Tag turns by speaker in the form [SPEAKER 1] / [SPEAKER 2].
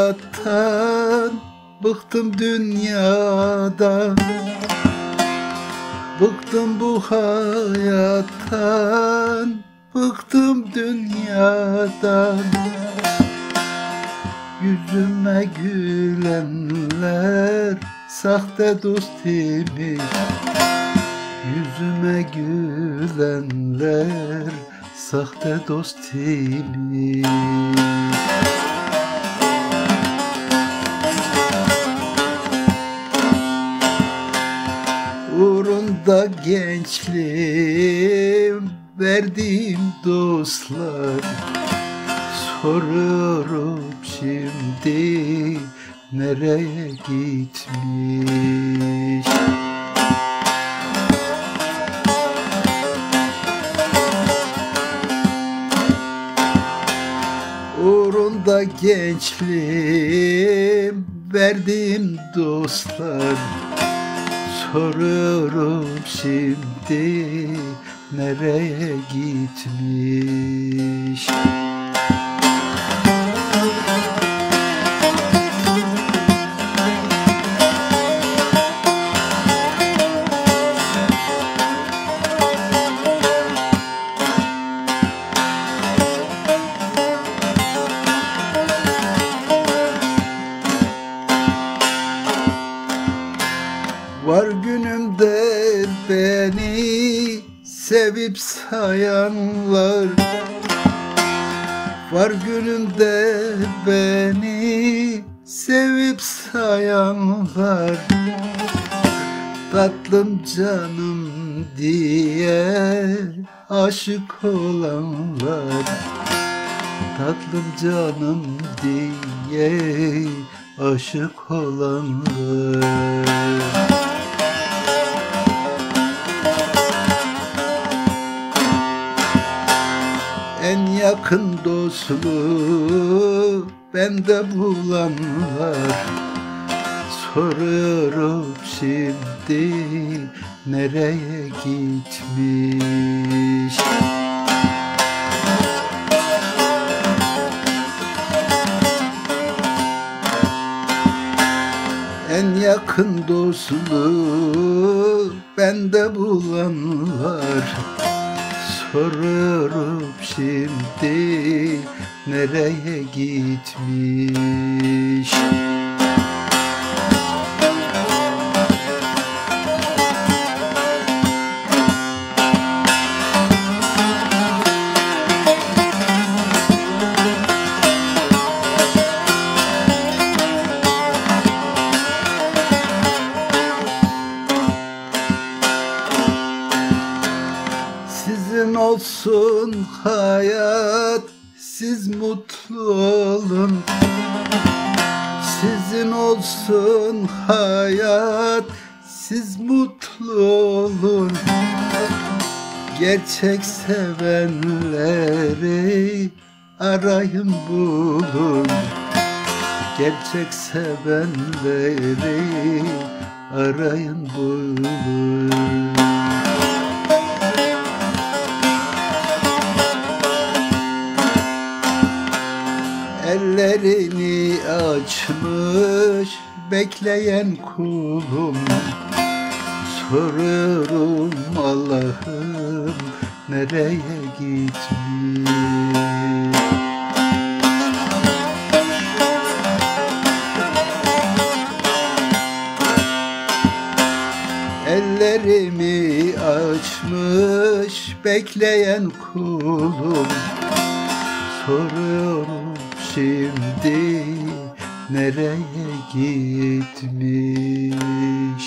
[SPEAKER 1] hayattan, bıktım dünyadan. Bıktım bu hayattan, bıktım dünyadan. Yüzüme gülenler sahte dost imiş. Yüzüme gülenler sahte dost imiş. Uğrunda gençliğim verdiğim dostlar, soruyorum şimdi nereye gitmiş? Uğrunda gençliğim verdiğim dostlar, soruyorum şimdi nereye gitmiş? Var günümde beni sevip sayanlar, var günümde beni sevip sayanlar. Tatlım canım diye aşık olanlar, tatlım canım diye aşık olanlar. En yakın dostluğu bende bulanlar, soruyorum şimdi nereye gitmiş? En yakın dostluğu bende bulanlar, soruyorum şimdi nereye gitmiş? Sizin olsun hayat, siz mutlu olun. Sizin olsun hayat, siz mutlu olun. Gerçek sevenleri arayın bulun. Gerçek sevenleri arayın bulun. Ellerini açmış bekleyen kulum, soruyorum Allah'ım nereye gitmiş? Ellerimi açmış bekleyen kulum, soruyorum şimdi nereye gitmiş?